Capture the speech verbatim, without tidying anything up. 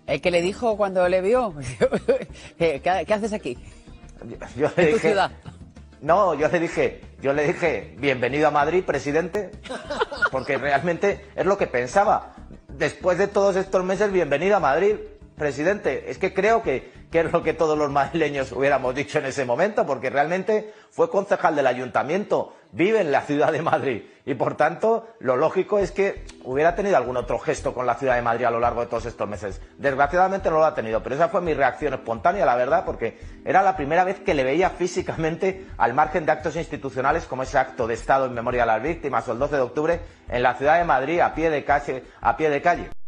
El que le dijo cuando le vio, ¿qué, qué haces aquí? Yo, yo le ¿En tu dije, ciudad? No, yo le dije, yo le dije, bienvenido a Madrid, presidente, porque realmente es lo que pensaba. Después de todos estos meses, bienvenido a Madrid, presidente. Es que creo que, que es lo que todos los madrileños hubiéramos dicho en ese momento, porque realmente fue concejal del ayuntamiento, vive en la ciudad de Madrid y por tanto lo lógico es que hubiera tenido algún otro gesto con la ciudad de Madrid a lo largo de todos estos meses. Desgraciadamente no lo ha tenido, pero esa fue mi reacción espontánea, la verdad, porque era la primera vez que le veía físicamente al margen de actos institucionales como ese acto de Estado en memoria de las víctimas o el doce de octubre en la ciudad de Madrid a pie de calle, a pie de calle.